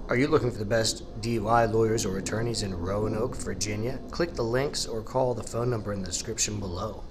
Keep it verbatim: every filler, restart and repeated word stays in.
Are you looking for the best D U I lawyers or attorneys in Roanoke, Virginia? Click the links or call the phone number in the description below.